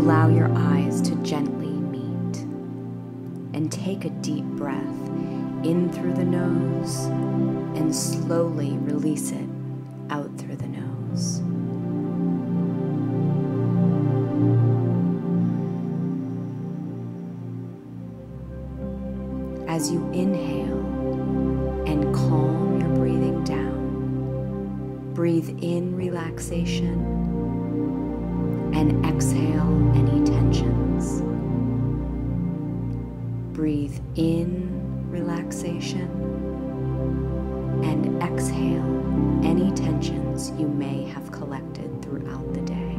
Allow your eyes to gently meet, and take a deep breath in through the nose and slowly release it out through the nose. As you inhale and calm your breathing down, breathe in relaxation and exhale any tensions. Breathe in relaxation and exhale any tensions you may have collected throughout the day.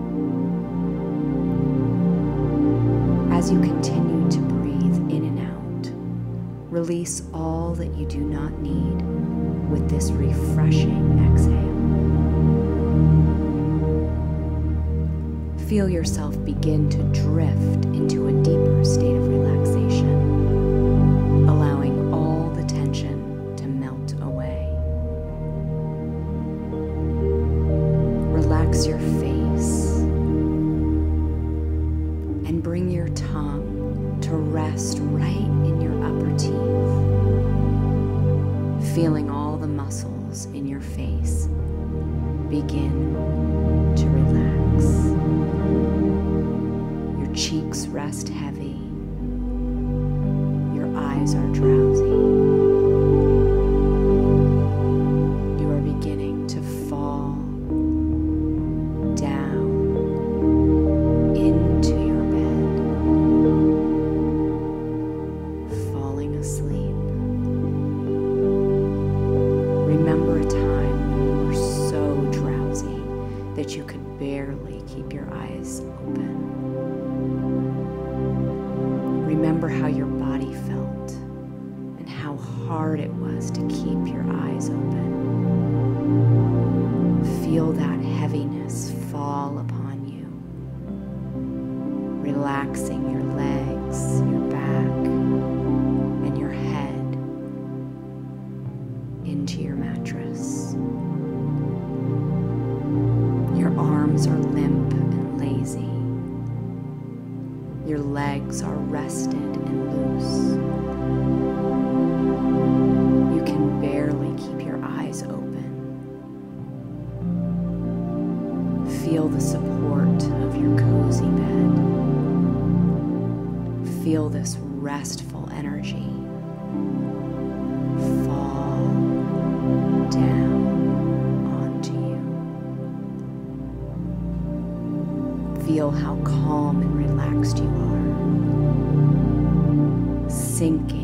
As you continue to breathe in and out, release all that you do not need with this refreshing exhale. Feel yourself begin to drift into a deeper state of relaxation, allowing all the tension to melt away. Relax your face and bring your tongue to rest right in your upper teeth, feeling all the muscles in your face begin to relax. Your cheeks rest heavy. Your eyes are drowsy. You are beginning to fall down into your bed, falling asleep. Remember a time when you were so drowsy that you could barely keep your eyes open. Remember how your body felt and how hard it was to keep your eyes open. Feel that heaviness fall upon you, relaxing your legs, your back, and your head into your mattress. Your arms are limp and lazy. Your legs are rested and loose. You can barely keep your eyes open. Feel the support of your cozy bed. Feel this restful energy fall down onto you. Feel how calm and relaxed you are, sinking